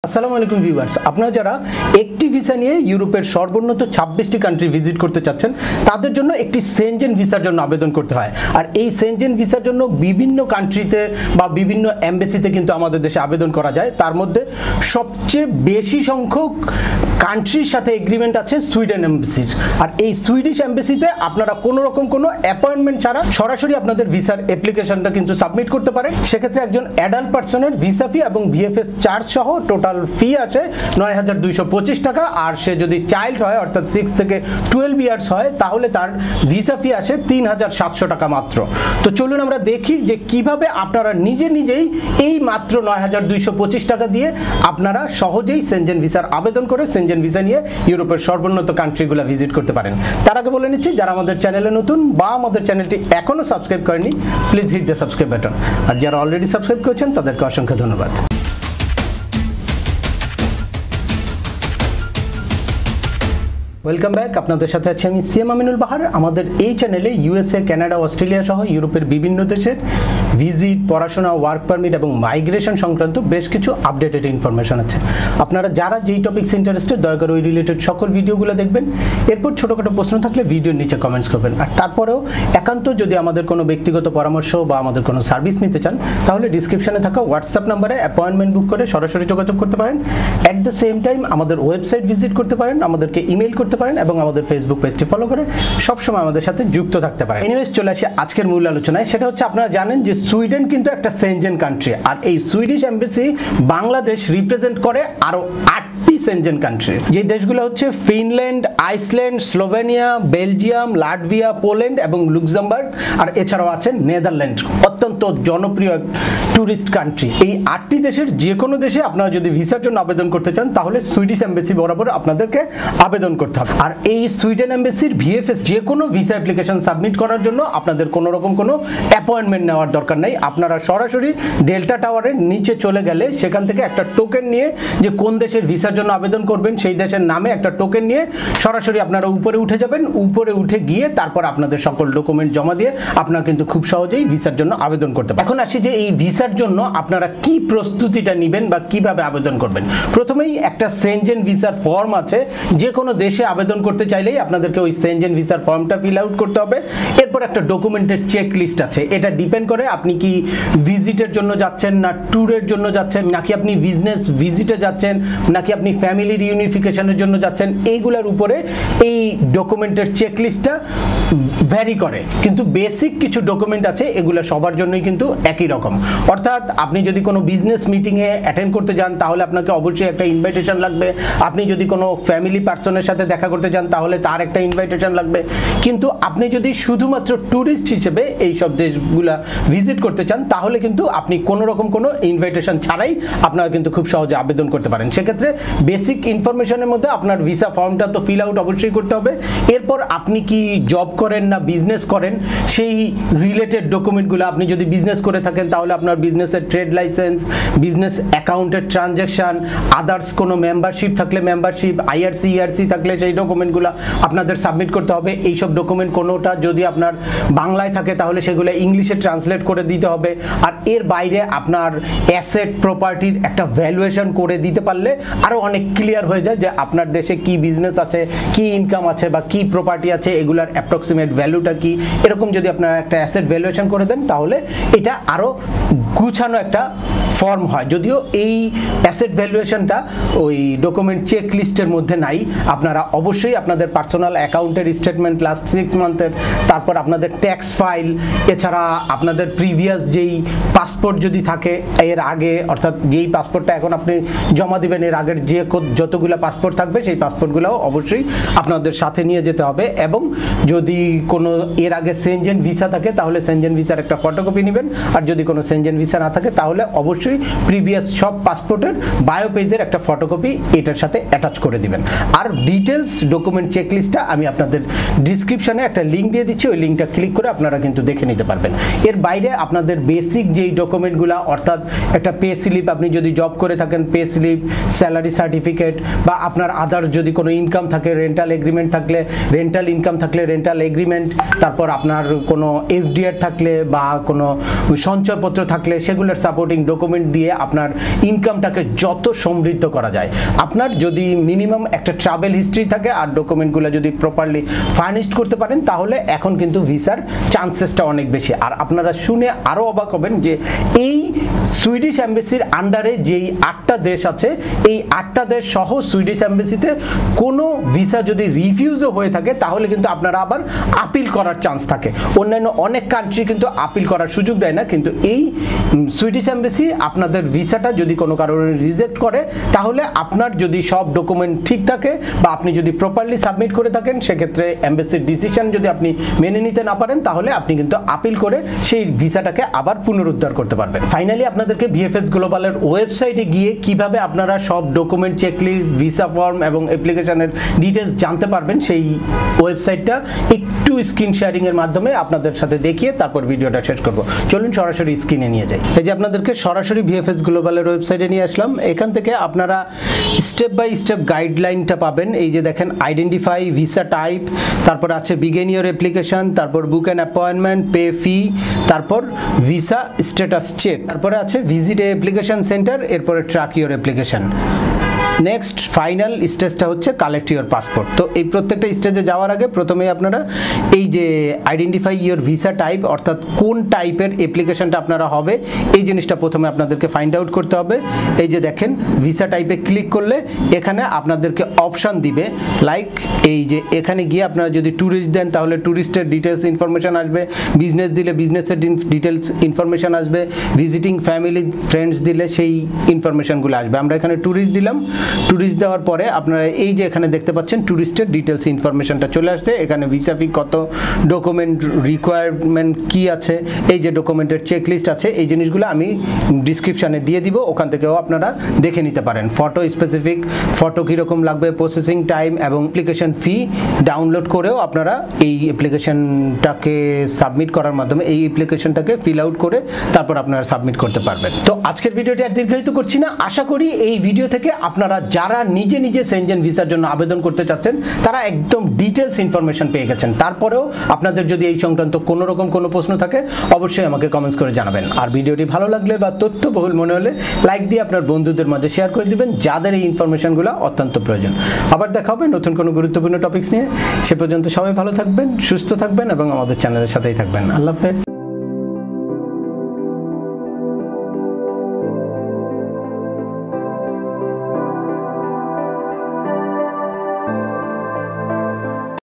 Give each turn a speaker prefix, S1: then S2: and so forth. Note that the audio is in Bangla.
S1: আসসালামু আলাইকুম ভিউয়ার্স, আপনারা যারা একটি ভিসা নিয়ে ইউরোপের সর্বোন্নত 26টি কান্ট্রি ভিজিট করতে চাচ্ছেন তাদের জন্য একটি সেনজেন ভিসার জন্য আবেদন করতে হয়। আর এই সেনজেন ভিসার জন্য বিভিন্ন কান্ট্রিতে বা বিভিন্ন এমবেসিতে কিন্তু আমাদের দেশে আবেদন করা যায়। তার মধ্যে সবচেয়ে বেশি সংখ্যক কান্ট্রির সাথে এগ্রিমেন্ট আছে সুইডেন এমবেসির। আর এই সুইডিশ এমবেসিতে আপনারা কোনো রকম কোনো অ্যাপয়েন্টমেন্ট ছাড়া সরাসরি আপনাদের ভিসার অ্যাপ্লিকেশনটা কিন্তু সাবমিট করতে পারেন। সেক্ষেত্রে একজন অ্যাডাল্ট পার্সনের ভিসা ফি এবং ভিএফএস চার্জ সহ টোটাল ফি আছে ৯,২২৫ টাকা। আর সে যদি চাইল্ড হয় অর্থাৎ 6 থেকে 12 ইয়ার্স হয় তাহলে তার ভিসা ফি আসে ৩,৭০০ টাকা মাত্র। তো চলুন আমরা দেখি যে কিভাবে আপনারা নিজেই এই মাত্র ৯,২২৫ টাকা দিয়ে আপনারা সহজেই সেনজেন ভিসার আবেদন করে সেনজেন ভিসা নিয়ে ইউরোপের সর্বোন্নত কান্ট্রিগুলো ভিজিট করতে পারেন। তার আগে বলে নিচ্ছি, যারা আমাদের চ্যানেলে নতুন বা আমাদের চ্যানেলটি এখনো সাবস্ক্রাইব করেনি please hit the subscribe button. আর যারা অলরেডি সাবস্ক্রাইব করেছেন তাদেরকে অসংখ্য ধন্যবাদ। ওয়েলকাম ব্যাক, আপনাদের সাথে আছি আমি সিএম আমিনুল বাহার। আমাদের এই চ্যানেলে ইউএসএ, কানাডা, অস্ট্রেলিয়া সহ ইউরোপের বিভিন্ন দেশের ভিজিট, পড়াশোনা, ওয়ার্ক পারমিট এবং মাইগ্রেশন সংক্রান্ত বেশ কিছু আপডেটেড ইনফরমেশন আছে। আপনারা যারা যেই টপিকস ইন্টারেস্টেড দয়া করে ওই রিলেটেড সকল ভিডিওগুলো দেখবেন। এরপর ছোটোখাটো প্রশ্ন থাকলে ভিডিওর নিচে কমেন্টস করবেন। আর তারপরেও একান্ত যদি আমাদের কোনো ব্যক্তিগত পরামর্শ বা আমাদের কোনো সার্ভিস নিতে চান তাহলে ডিসক্রিপশনে থাকা হোয়াটসঅ্যাপ নাম্বারে অ্যাপয়েন্টমেন্ট বুক করে সরাসরি যোগাযোগ করতে পারেন। অ্যাট দ্য সেম টাইম আমাদের ওয়েবসাইট ভিজিট করতে পারেন, আমাদেরকে ইমেল করতে পারেন এবং আমাদের ফেসবুক পেজটি ফলো করে সবসময় আমাদের সাথে যুক্ত থাকতে পারেন। এনিওয়েজ, চলে আসি আজকের মূল আলোচনায়। সেটা হচ্ছে, আপনারা জানেন যে সুইডেন কিন্তু একটা সেনজেন কান্ট্রি। আর এই সুইডিশ এমবেসি বাংলাদেশ রিপ্রেজেন্ট করে আরো 8টি সেনজেন কান্ট্রি। যে দেশগুলো হচ্ছে Finland, Iceland, Slovenia, Belgium, Latvia, Poland এবং লুক্সেমবার্গ। আর এছাড়াও আছে নেদারল্যান্ড, অত্যন্ত জনপ্রিয় ট্যুরিস্ট কান্ট্রি। এই 8টি দেশের যে কোনো দেশে আপনারা যদি ভিসার জন্য আবেদন করতে চান তাহলে সুইডিশ এমবেসি বরাবর আপনাদেরকে আবেদন করতে হবে। আর এই সুইডেন এমবেসির ভিএফএস যে কোনো ভিসা অ্যাপ্লিকেশন সাবমিট করার জন্য আপনাদের কোনো রকম কোনো অ্যাপয়েন্টমেন্ট নেওয়ার দরকার নেই। আপনারা সরাসরি ডেল্টা টাওয়ারের নিচে চলে গেলে সেখান থেকে একটা টোকেন নিয়ে, যে কোন দেশের ভিসার জন্য আবেদন করবেন সেই দেশের নামে একটা টোকেন নিয়ে সরাসরি আপনারা উপরে উঠে যাবেন। উপরে উঠে গিয়ে তারপর আপনাদের সকল ডকুমেন্ট জমা দিয়ে আপনারা কিন্তু খুব সহজেই ভিসার জন্য আবেদন করতে পারেন। এখন আসি যে এই ভিসার জন্য আপনারা কি প্রস্তুতিটা নেবেন বা কিভাবে আবেদন করবেন। প্রথমেই একটা সেনজেন ভিসার ফর্ম আছে। যে কোনো দেশে আবেদন করতে চাইলেই আপনাদেরকে ওই সেনজেন ভিসার ফর্মটা ফিল আউট করতে হবে। এরপর একটা ডকুমেন্টের চেক লিস্ট আছে। এটা ডিপেন্ড করে আপনি কি ভিজিটের জন্য যাচ্ছেন, না ট্যুরের জন্য যাচ্ছেন, নাকি আপনি বিজনেস ভিজিটে যাচ্ছেন, নাকি আপনি ফ্যামিলি রিউনিফিকেশনের জন্য যাচ্ছেন। এইগুলোর উপরে এই ডকুমেন্টের চেক লিস্টটা ভ্যারি করে। কিন্তু বেসিক কিছু ডকুমেন্ট আছে, এগুলো সবার জন্যই কিন্তু একই রকম। অর্থাৎ আপনি যদি কোনো বিজনেস মিটিংয়ে অ্যাটেন্ড করতে যান তাহলে আপনাকে অবশ্যই একটা ইনভাইটেশন লাগবে। আপনি যদি কোনো ফ্যামিলি পার্সনের সাথে দেখা করতে যান তাহলে তার একটা ইনভাইটেশন লাগবে। কিন্তু আপনি যদি শুধুমাত্র ট্যুরিস্ট হিসেবে এই সব দেশগুলা ভিজিট করতে চান তাহলে কিন্তু আপনি কোনো রকম কোনো ইনভাইটেশন ছাড়াই আপনারা কিন্তু খুব সহজে আবেদন করতে পারেন। সেক্ষেত্রে বেসিক ইনফরমেশনের মধ্যে আপনার ভিসা ফর্মটা তো ফিল আউট অবশ্যই করতে হবে। এরপর আপনি কি জব করেন না বিজনেস করেন সেই রিলেটেড ডকুমেন্টগুলো, আপনি যদি বিজনেস করে থাকেন তাহলে আপনার বিজনেসের ট্রেড লাইসেন্স, বিজনেস অ্যাকাউন্টের ট্রানজ্যাকশন, আদার্স কোনো মেম্বারশিপ থাকলে মেম্বারশিপ, আইআরসি, ইআরসি থাকলে সেই ডকুমেন্টগুলো আপনাদের সাবমিট করতে হবে। এইসব ডকুমেন্ট কোনোটা যদি আপনার বাংলায় থাকে তাহলে সেগুলো ইংলিশে ট্রান্সলেট করে দিতে হবে। আর এর বাইরে আপনার অ্যাসেট প্রপার্টির একটা ভ্যালুয়েশন করে দিতে পারলে আরও অনেক ক্লিয়ার হয়ে যায় যে আপনার দেশে কি বিজনেস আছে, কি ইনকাম আছে বা কি প্রপার্টি আছে, এগুলার অ্যাপ্রক্সিমেট ভ্যালুটা কি, এরকম যদি আপনারা একটা অ্যাসেট ভ্যালুয়েশন করে দেন তাহলে এটা আরও গুছানো একটা ফর্ম হয়। যদিও এই অ্যাসেট ভ্যালুয়েশনটা ওই ডকুমেন্ট চেক লিস্টের মধ্যে নাই। আপনারা অবশ্যই আপনাদের পার্সোনাল অ্যাকাউন্টের স্টেটমেন্ট লাস্ট 6 মান্থের, তারপর আপনাদের ট্যাক্স ফাইল, এছাড়া আপনাদের প্রিভিয়াস যেই পাসপোর্ট যদি থাকে এর আগে, অর্থাৎ যেই পাসপোর্টটা এখন আপনি জমা দিবেন এর আগের যে যতগুলো পাসপোর্ট থাকবে সেই পাসপোর্টগুলোও অবশ্যই আপনাদের সাথে নিয়ে যেতে হবে। এবং যদি কোনো এর আগে সেনজেন ভিসা থাকে তাহলে সেনজেন ভিসার একটা ফটোকপি নেবেন। আর যদি কোনো সেনজেন ভিসা না থাকে তাহলে অবশ্যই প্রিভিয়াস সব পাসপোর্টের বায়ো পেজের একটা ফটোকপি এটার সাথে অ্যাটাচ করে দিবেন। আর ডিটেলস ডকুমেন্ট চেক লিস্টটা আমি আপনাদের ডিসক্রিপশনে একটা লিঙ্ক দিয়ে দিচ্ছি, ওই লিঙ্কটা ক্লিক করে আপনারা কিন্তু দেখে নিতে পারবেন। এর বাইরে আপনাদের বেসিক যেই ডকুমেন্টগুলো, অর্থাৎ একটা পে স্লিপ, আপনি যদি জব করে থাকেন পে স্লিপ, স্যালারি সার্টিফিকেট, বা আপনার আদার্স যদি কোনো ইনকাম থাকে, রেন্টাল এগ্রিমেন্ট থাকলে রেন্টাল ইনকাম থাকলে রেন্টাল এগ্রিমেন্ট, তারপর আপনার কোনো এফডিআর থাকলে বা কোনো সঞ্চয়পত্র থাকলে সেগুলোর সাপোর্টিং ডকুমেন্ট ডকুমেন্ট দিয়ে আপনার ইনকামটাকে যত সমৃদ্ধ করা যায়। আপনার যদি মিনিমাম একটা ট্রাভেল হিস্ট্রি থাকে আর ডকুমেন্টগুলো যদি প্রপারলি ফার্নিশড করতে পারেন, তাহলে এখন কিন্তু ভিসার চান্সেসটা অনেক বেশি। আর আপনারা শুনে আরও অবাক হবেন যে এই সুইডিশ এম্বাসির আন্ডারে যেই 8টা দেশ আছে, এই 8টা দেশ সহ সুইডিশ এম্বাসিতে কোনো ভিসা যদি রিফিউজও হয়ে থাকে, তাহলে কিন্তু আপনারা আবার আপিল করার চান্স থাকে। অন্যান্য অনেক কান্ট্রি কিন্তু আপিল করার সুযোগ দেয় না, কিন্তু এই সুইডিশ এম্বাসি আপনাদের ভিসাটা যদি কোনো কারণে রিজেক্ট করে, তাহলে আপনার যদি সব ডকুমেন্ট ঠিক থাকে বা আপনি যদি প্রপারলি সাবমিট করে থাকেন, সেক্ষেত্রে এম্বাসির ডিসিশন যদি আপনি মেনে নিতে না পারেন, তাহলে আপনি কিন্তু আপিল করে সেই ভিসাটাকে আবার পুনরুদ্ধার করতে পারবেন। ফাইনালি আপনাদেরকে ভিএফএস গ্লোবালের ওয়েবসাইটে গিয়ে কিভাবে আপনারা সব ডকুমেন্ট চেকলিস্ট, ভিসা ফর্ম এবং অ্যাপ্লিকেশনের ডিটেলস জানতে পারবেন, সেই ওয়েবসাইটটা একটু স্ক্রিন শেয়ারিং এর মাধ্যমে আপনাদের সাথে দেখিয়ে তারপর ভিডিওটা শেষ করব। চলুন সরাসরি স্ক্রিনে নিয়ে যাই। এই যে আপনাদেরকে সরাসরি ভিএফএস গ্লোবালের ওয়েবসাইটে নিয়ে আসলাম। এখান থেকে আপনারা স্টেপ বাই স্টেপ গাইডলাইনটা পাবেন। এই যে দেখেন, আইডেন্টিফাই, ভিসা টাইপ, তারপর আছে বিগিন ইওর অ্যাপ্লিকেশন, তারপর book an appointment, pay fee, তারপর ভিসা স্ট্যাটাস চেক, তারপরে আছে ভিজিট অ্যাপ্লিকেশন সেন্টার, এরপরে track your application. Next final স্টেজটা হচ্ছে কালেক্ট ইওর পাসপোর্ট। তো এই প্রত্যেকটা স্টেজে যাওয়ার আগে প্রথমেই আপনারা এই যে আইডেন্টিফাই ইওর ভিসা টাইপ, অর্থাৎ কোন টাইপের অ্যাপ্লিকেশনটা আপনারা হবে, এই জিনিসটা প্রথমে আপনাদেরকে ফাইন্ড আউট করতে হবে। এই যে দেখেন, ভিসা টাইপে ক্লিক করলে এখানে আপনাদেরকে অপশান দিবে, লাইক এই যে এখানে গিয়ে আপনারা যদি ট্যুরিস্ট দেন তাহলে ট্যুরিস্টের ডিটেলস ইনফরমেশান আসবে, বিজনেস দিলে বিজনেসের ডিটেলস ইনফরমেশান আসবে, ভিজিটিং ফ্যামিলি ফ্রেন্ডস দিলে সেই ইনফরমেশানগুলো আসবে। আমরা এখানে ট্যুরিস্ট দিলাম। ট্যুরিস্ট দেওয়ার পরে আপনারা এই যে এখানে দেখতে পাচ্ছেন ট্যুরিস্টের ডিটেলস ইনফরমেশনটা চলে আসছে। এখানে ভিসা ফি কত, ডকুমেন্ট রিকোয়ারমেন্ট কি আছে, এই যে ডকুমেন্টের চেকলিস্ট আছে, এই জিনিসগুলো আমি ডিসক্রিপশানে দিয়ে দিব, ওখান থেকেও আপনারা দেখে নিতে পারেন। ফটো স্পেসিফিক, ফটো কীরকম লাগবে, প্রসেসিং টাইম এবং অ্যাপ্লিকেশন ফি ডাউনলোড করেও আপনারা এই অ্যাপ্লিকেশনটাকে সাবমিট করার মাধ্যমে এই অ্যাপ্লিকেশনটাকে ফিল আউট করে তারপর আপনারা সাবমিট করতে পারবেন। তো আজকের ভিডিওটি আর দীর্ঘায়িত করছি না। আশা করি এই ভিডিও থেকে আপনারা যারা নিজে নিজে সেনজেন ভিসার জন্য আবেদন করতে চাচ্ছেন, তারা একদম ডিটেলস ইনফরমেশন পেয়ে গেছেন। তারপরেও আপনাদের যদি এই সংক্রান্ত কোনো রকম কোনো প্রশ্ন থাকে, অবশ্যই আমাকে কমেন্টস করে জানাবেন। আর ভিডিওটি ভালো লাগলে বা তথ্যবহুল মনে হলে লাইক দিয়ে আপনার বন্ধুদের মাঝে শেয়ার করে দিবেন, যাদের এই ইনফরমেশনগুলো অত্যন্ত প্রয়োজন। আবার দেখা হবে নতুন কোনো গুরুত্বপূর্ণ টপিকস নিয়ে। সে পর্যন্ত সবাই ভালো থাকবেন, সুস্থ থাকবেন এবং আমাদের চ্যানেলের সাথেই থাকবেন। আল্লাহ হাফেজ।